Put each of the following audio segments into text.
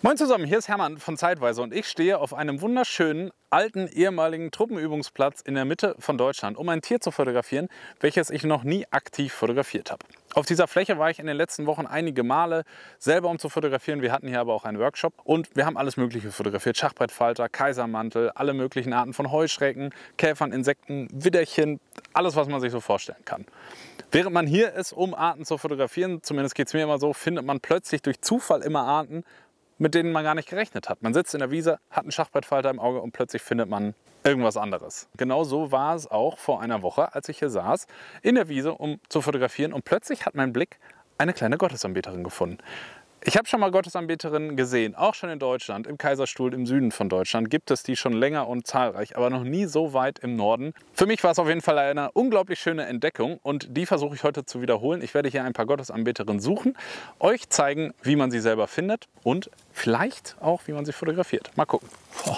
Moin zusammen, hier ist Hermann von Zeitweise und ich stehe auf einem wunderschönen, alten, ehemaligen Truppenübungsplatz in der Mitte von Deutschland, um ein Tier zu fotografieren, welches ich noch nie aktiv fotografiert habe. Auf dieser Fläche war ich in den letzten Wochen einige Male selber, um zu fotografieren. Wir hatten hier aber auch einen Workshop und wir haben alles Mögliche fotografiert. Schachbrettfalter, Kaisermantel, alle möglichen Arten von Heuschrecken, Käfern, Insekten, Widderchen, alles, was man sich so vorstellen kann. Während man hier ist, um Arten zu fotografieren, zumindest geht es mir immer so, findet man plötzlich durch Zufall immer Arten, mit denen man gar nicht gerechnet hat. Man sitzt in der Wiese, hat einen Schachbrettfalter im Auge und plötzlich findet man irgendwas anderes. Genau so war es auch vor einer Woche, als ich hier saß, in der Wiese, um zu fotografieren, und plötzlich hat mein Blick eine kleine Gottesanbeterin gefunden. Ich habe schon mal Gottesanbeterinnen gesehen, auch schon in Deutschland, im Kaiserstuhl im Süden von Deutschland gibt es die schon länger und zahlreich, aber noch nie so weit im Norden. Für mich war es auf jeden Fall eine unglaublich schöne Entdeckung und die versuche ich heute zu wiederholen. Ich werde hier ein paar Gottesanbeterinnen suchen, euch zeigen, wie man sie selber findet und vielleicht auch, wie man sie fotografiert. Mal gucken. Boah.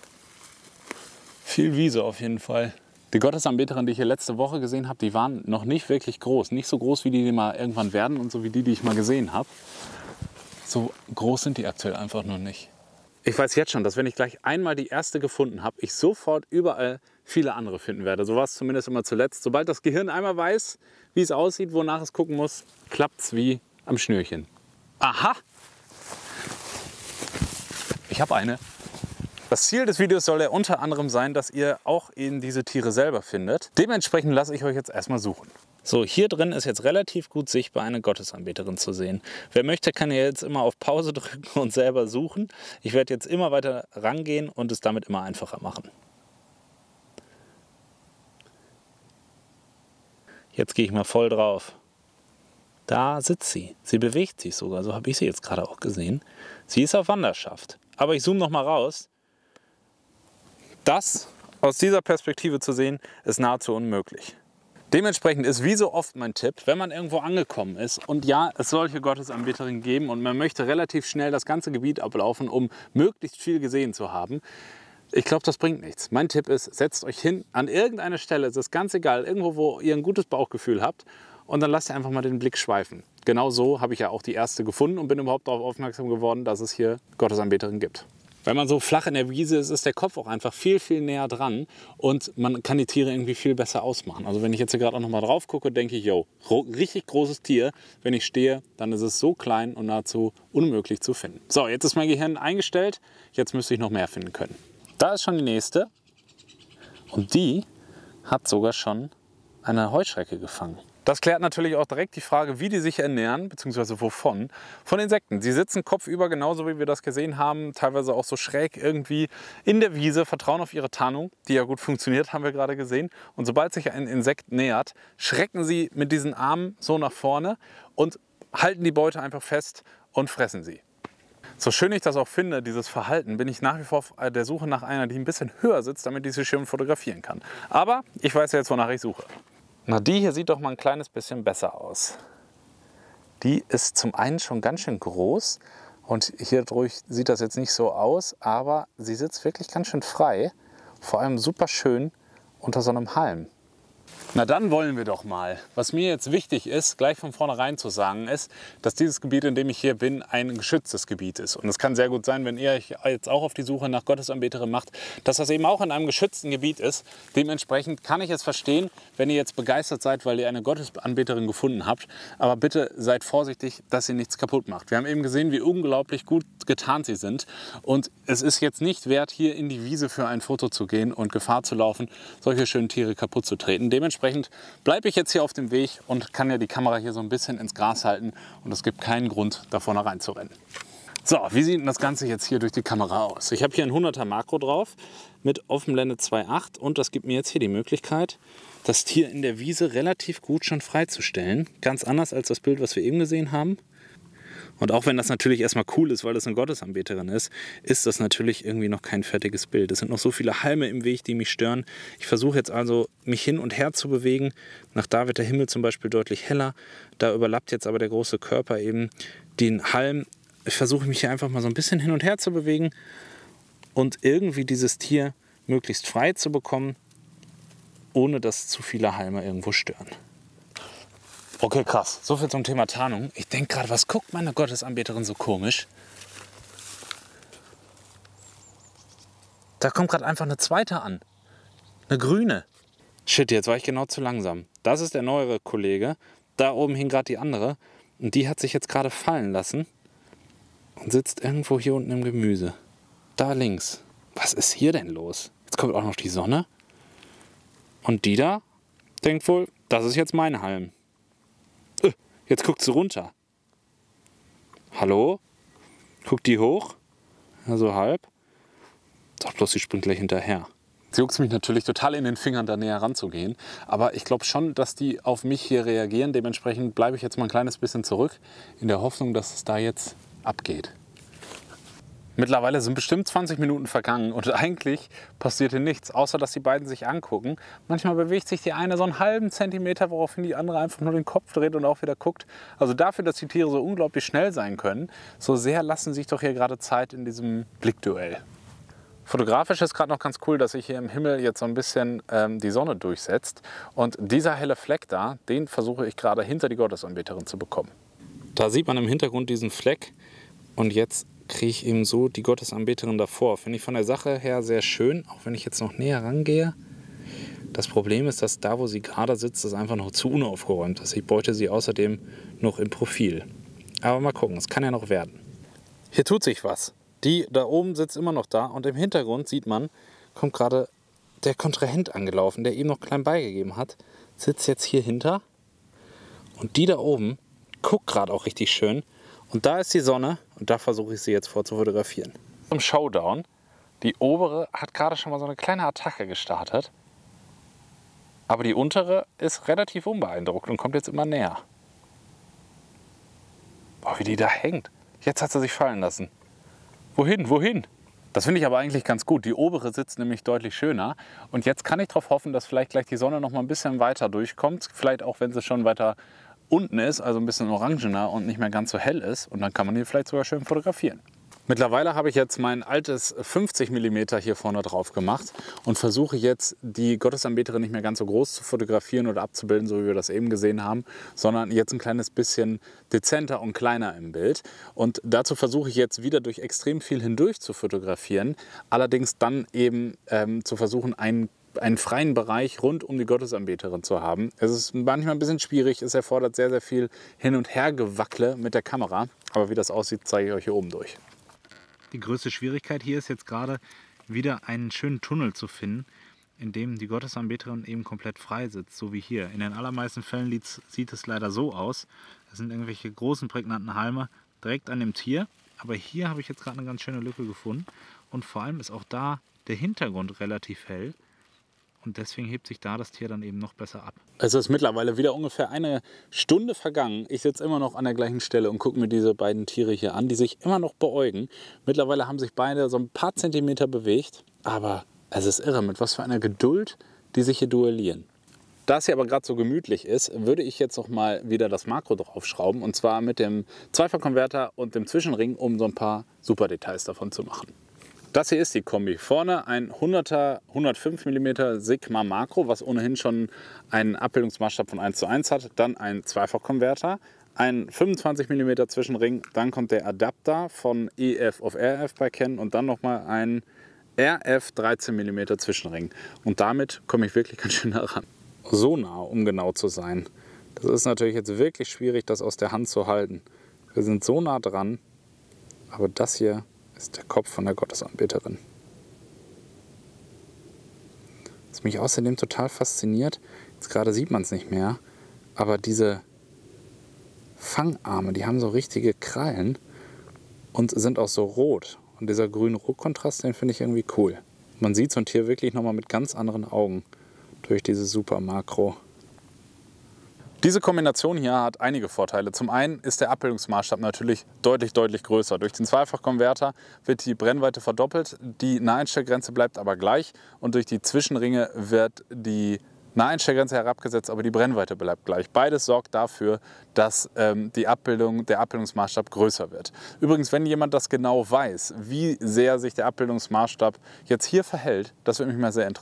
Viel Wiese auf jeden Fall. Die Gottesanbeterinnen, die ich hier letzte Woche gesehen habe, die waren noch nicht wirklich groß. Nicht so groß, wie die mal irgendwann werden und so wie die ich mal gesehen habe. So groß sind die aktuell einfach noch nicht. Ich weiß jetzt schon, dass wenn ich gleich einmal die erste gefunden habe, ich sofort überall viele andere finden werde. So war es zumindest immer zuletzt. Sobald das Gehirn einmal weiß, wie es aussieht, wonach es gucken muss, klappt es wie am Schnürchen. Aha! Ich habe eine. Das Ziel des Videos soll ja unter anderem sein, dass ihr auch eben diese Tiere selber findet. Dementsprechend lasse ich euch jetzt erstmal suchen. So, hier drin ist jetzt relativ gut sichtbar eine Gottesanbeterin zu sehen. Wer möchte, kann ja jetzt immer auf Pause drücken und selber suchen. Ich werde jetzt immer weiter rangehen und es damit immer einfacher machen. Jetzt gehe ich mal voll drauf. Da sitzt sie. Sie bewegt sich sogar, so habe ich sie jetzt gerade auch gesehen. Sie ist auf Wanderschaft. Aber ich zoome noch mal raus. Das aus dieser Perspektive zu sehen, ist nahezu unmöglich. Dementsprechend ist wie so oft mein Tipp, wenn man irgendwo angekommen ist und ja, es soll hier Gottesanbeterinnen geben und man möchte relativ schnell das ganze Gebiet ablaufen, um möglichst viel gesehen zu haben. Ich glaube, das bringt nichts. Mein Tipp ist, setzt euch hin an irgendeine Stelle, es ist ganz egal, irgendwo, wo ihr ein gutes Bauchgefühl habt und dann lasst ihr einfach mal den Blick schweifen. Genau so habe ich ja auch die erste gefunden und bin überhaupt darauf aufmerksam geworden, dass es hier Gottesanbeterinnen gibt. Wenn man so flach in der Wiese ist, ist der Kopf auch einfach viel, viel näher dran und man kann die Tiere irgendwie viel besser ausmachen. Also wenn ich jetzt hier gerade auch noch mal drauf gucke, denke ich, yo, richtig großes Tier. Wenn ich stehe, dann ist es so klein und nahezu unmöglich zu finden. So, jetzt ist mein Gehirn eingestellt. Jetzt müsste ich noch mehr finden können. Da ist schon die nächste und die hat sogar schon eine Heuschrecke gefangen. Das klärt natürlich auch direkt die Frage, wie die sich ernähren, beziehungsweise wovon. Von Insekten. Sie sitzen kopfüber, genauso wie wir das gesehen haben, teilweise auch so schräg irgendwie in der Wiese, vertrauen auf ihre Tarnung, die ja gut funktioniert, haben wir gerade gesehen. Und sobald sich ein Insekt nähert, schrecken sie mit diesen Armen so nach vorne und halten die Beute einfach fest und fressen sie. So schön ich das auch finde, dieses Verhalten, bin ich nach wie vor auf der Suche nach einer, die ein bisschen höher sitzt, damit ich sie schön fotografieren kann. Aber ich weiß ja jetzt, wonach ich suche. Na, die hier sieht doch mal ein kleines bisschen besser aus. Die ist zum einen schon ganz schön groß und hier durch sieht das jetzt nicht so aus, aber sie sitzt wirklich ganz schön frei, vor allem super schön unter so einem Halm. Na dann wollen wir doch mal. Was mir jetzt wichtig ist, gleich von vornherein zu sagen, ist, dass dieses Gebiet, in dem ich hier bin, ein geschütztes Gebiet ist. Und es kann sehr gut sein, wenn ihr euch jetzt auch auf die Suche nach Gottesanbeterinnen macht, dass das eben auch in einem geschützten Gebiet ist. Dementsprechend kann ich es verstehen, wenn ihr jetzt begeistert seid, weil ihr eine Gottesanbeterin gefunden habt. Aber bitte seid vorsichtig, dass ihr nichts kaputt macht. Wir haben eben gesehen, wie unglaublich gut getarnt sie sind. Und es ist jetzt nicht wert, hier in die Wiese für ein Foto zu gehen und Gefahr zu laufen, solche schönen Tiere kaputt zu treten. Dementsprechend bleibe ich jetzt hier auf dem Weg und kann ja die Kamera hier so ein bisschen ins Gras halten und es gibt keinen Grund, da vorne reinzurennen. So, wie sieht denn das Ganze jetzt hier durch die Kamera aus? Ich habe hier ein 100er Makro drauf mit Offenblende 2.8 und das gibt mir jetzt hier die Möglichkeit, das Tier in der Wiese relativ gut schon freizustellen. Ganz anders als das Bild, was wir eben gesehen haben. Und auch wenn das natürlich erstmal cool ist, weil das eine Gottesanbeterin ist, ist das natürlich irgendwie noch kein fertiges Bild. Es sind noch so viele Halme im Weg, die mich stören. Ich versuche jetzt also, mich hin und her zu bewegen. Nach da wird der Himmel zum Beispiel deutlich heller. Da überlappt jetzt aber der große Körper eben den Halm. Ich versuche mich hier einfach mal so ein bisschen hin und her zu bewegen und irgendwie dieses Tier möglichst frei zu bekommen, ohne dass zu viele Halme irgendwo stören. Okay, krass. So viel zum Thema Tarnung. Ich denke gerade, was guckt meine Gottesanbeterin so komisch? Da kommt gerade einfach eine zweite an. Eine grüne. Shit, jetzt war ich genau zu langsam. Das ist der neuere Kollege. Da oben hing gerade die andere. Und die hat sich jetzt gerade fallen lassen. Und sitzt irgendwo hier unten im Gemüse. Da links. Was ist hier denn los? Jetzt kommt auch noch die Sonne. Und die da denkt wohl, das ist jetzt mein Halm. Jetzt guckt sie runter. Hallo? Guckt die hoch? Ja, so halb. Doch bloß, sie springt gleich hinterher. Sie juckt mich natürlich total in den Fingern, da näher ranzugehen. Aber ich glaube schon, dass die auf mich hier reagieren. Dementsprechend bleibe ich jetzt mal ein kleines bisschen zurück, in der Hoffnung, dass es da jetzt abgeht. Mittlerweile sind bestimmt 20 Minuten vergangen und eigentlich passiert hier nichts, außer dass die beiden sich angucken. Manchmal bewegt sich die eine so einen halben Zentimeter, woraufhin die andere einfach nur den Kopf dreht und auch wieder guckt. Also dafür, dass die Tiere so unglaublich schnell sein können, so sehr lassen sich doch hier gerade Zeit in diesem Blickduell. Fotografisch ist gerade noch ganz cool, dass sich hier im Himmel jetzt so ein bisschen die Sonne durchsetzt. Und dieser helle Fleck da, den versuche ich gerade hinter die Gottesanbeterin zu bekommen. Da sieht man im Hintergrund diesen Fleck und jetzt kriege ich eben so die Gottesanbeterin davor. Finde ich von der Sache her sehr schön, auch wenn ich jetzt noch näher rangehe. Das Problem ist, dass da, wo sie gerade sitzt, ist einfach noch zu unaufgeräumt ist. Ich beute sie außerdem noch im Profil. Aber mal gucken, es kann ja noch werden. Hier tut sich was. Die da oben sitzt immer noch da und im Hintergrund sieht man, kommt gerade der Kontrahent angelaufen, der ihm noch klein beigegeben hat, sitzt jetzt hier hinter und die da oben guckt gerade auch richtig schön und da ist die Sonne und da versuche ich sie jetzt vorzufotografieren. Zum Showdown, die obere hat gerade schon mal so eine kleine Attacke gestartet, aber die untere ist relativ unbeeindruckt und kommt jetzt immer näher. Boah, wie die da hängt. Jetzt hat sie sich fallen lassen. Wohin? Wohin? Das finde ich aber eigentlich ganz gut. Die obere sitzt nämlich deutlich schöner. Und jetzt kann ich darauf hoffen, dass vielleicht gleich die Sonne noch mal ein bisschen weiter durchkommt. Vielleicht auch, wenn sie schon weiter unten ist, also ein bisschen orangener und nicht mehr ganz so hell ist. Und dann kann man hier vielleicht sogar schön fotografieren. Mittlerweile habe ich jetzt mein altes 50 mm hier vorne drauf gemacht und versuche jetzt die Gottesanbeterin nicht mehr ganz so groß zu fotografieren oder abzubilden, so wie wir das eben gesehen haben, sondern jetzt ein kleines bisschen dezenter und kleiner im Bild. Und dazu versuche ich jetzt wieder durch extrem viel hindurch zu fotografieren, allerdings dann eben zu versuchen, einen freien Bereich rund um die Gottesanbeterin zu haben. Es ist manchmal ein bisschen schwierig, es erfordert sehr, sehr viel Hin- und Hergewackle mit der Kamera, aber wie das aussieht, zeige ich euch hier oben durch. Die größte Schwierigkeit hier ist jetzt gerade wieder einen schönen Tunnel zu finden, in dem die Gottesanbeterin eben komplett frei sitzt, so wie hier. In den allermeisten Fällen sieht es leider so aus. Das sind irgendwelche großen, prägnanten Halme direkt an dem Tier. Aber hier habe ich jetzt gerade eine ganz schöne Lücke gefunden. Und vor allem ist auch da der Hintergrund relativ hell. Und deswegen hebt sich da das Tier dann eben noch besser ab. Es ist mittlerweile wieder ungefähr eine Stunde vergangen. Ich sitze immer noch an der gleichen Stelle und gucke mir diese beiden Tiere hier an, die sich immer noch beäugen. Mittlerweile haben sich beide so ein paar Zentimeter bewegt. Aber es ist irre, mit was für einer Geduld die sich hier duellieren. Da es hier aber gerade so gemütlich ist, würde ich jetzt noch mal wieder das Makro draufschrauben. Und zwar mit dem Zweifachkonverter und dem Zwischenring, um so ein paar super Details davon zu machen. Das hier ist die Kombi. Vorne ein 100er 105 mm Sigma Makro, was ohnehin schon einen Abbildungsmaßstab von 1:1 hat. Dann ein Zweifachkonverter, ein 25 mm Zwischenring. Dann kommt der Adapter von EF auf RF bei Canon und dann nochmal ein RF 13 mm Zwischenring. Und damit komme ich wirklich ganz schön nah ran. So nah, um genau zu sein. Das ist natürlich jetzt wirklich schwierig, das aus der Hand zu halten. Wir sind so nah dran, aber das hier ist der Kopf von der Gottesanbeterin. Was mich außerdem total fasziniert, jetzt gerade sieht man es nicht mehr, aber diese Fangarme, die haben so richtige Krallen und sind auch so rot. Und dieser grün-rot-Kontrast, den finde ich irgendwie cool. Man sieht so ein Tier wirklich nochmal mit ganz anderen Augen durch dieses super Makro. Diese Kombination hier hat einige Vorteile. Zum einen ist der Abbildungsmaßstab natürlich deutlich größer. Durch den Zweifachkonverter wird die Brennweite verdoppelt, die Naheinstellgrenze bleibt aber gleich und durch die Zwischenringe wird die Naheinstellgrenze herabgesetzt, aber die Brennweite bleibt gleich. Beides sorgt dafür, dass der Abbildungsmaßstab größer wird. Übrigens, wenn jemand das genau weiß, wie sehr sich der Abbildungsmaßstab jetzt hier verhält, das würde mich mal sehr interessieren.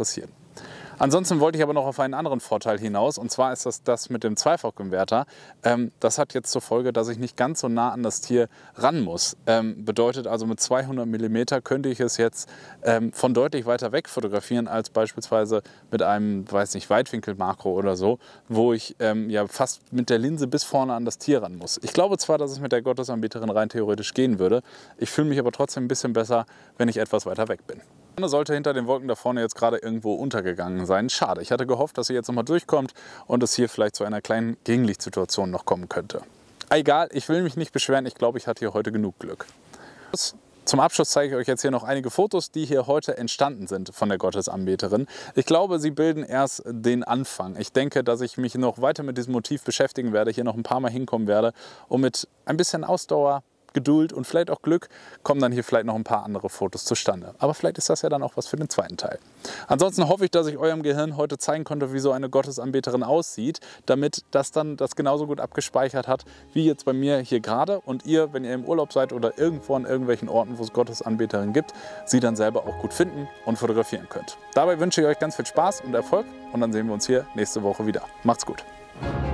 Ansonsten wollte ich aber noch auf einen anderen Vorteil hinaus, und zwar ist das mit dem Zweifachkonverter. Das hat jetzt zur Folge, dass ich nicht ganz so nah an das Tier ran muss. Bedeutet also, mit 200 mm könnte ich es jetzt von deutlich weiter weg fotografieren als beispielsweise mit einem, weiß nicht, Weitwinkelmakro oder so, wo ich ja fast mit der Linse bis vorne an das Tier ran muss. Ich glaube zwar, dass es mit der Gottesanbeterin rein theoretisch gehen würde, ich fühle mich aber trotzdem ein bisschen besser, wenn ich etwas weiter weg bin. Die Sonne sollte hinter den Wolken da vorne jetzt gerade irgendwo untergegangen sein. Schade, ich hatte gehofft, dass sie jetzt nochmal durchkommt und es hier vielleicht zu einer kleinen Gegenlichtsituation noch kommen könnte. Egal, ich will mich nicht beschweren, ich glaube, ich hatte hier heute genug Glück. Zum Abschluss zeige ich euch jetzt hier noch einige Fotos, die hier heute entstanden sind von der Gottesanbeterin. Ich glaube, sie bilden erst den Anfang. Ich denke, dass ich mich noch weiter mit diesem Motiv beschäftigen werde, hier noch ein paar Mal hinkommen werde und mit ein bisschen Ausdauer, Geduld und vielleicht auch Glück kommen dann hier vielleicht noch ein paar andere Fotos zustande. Aber vielleicht ist das ja dann auch was für den zweiten Teil. Ansonsten hoffe ich, dass ich eurem Gehirn heute zeigen konnte, wie so eine Gottesanbeterin aussieht, damit das dann das genauso gut abgespeichert hat, wie jetzt bei mir hier gerade. Und ihr, wenn ihr im Urlaub seid oder irgendwo an irgendwelchen Orten, wo es Gottesanbeterinnen gibt, sie dann selber auch gut finden und fotografieren könnt. Dabei wünsche ich euch ganz viel Spaß und Erfolg und dann sehen wir uns hier nächste Woche wieder. Macht's gut!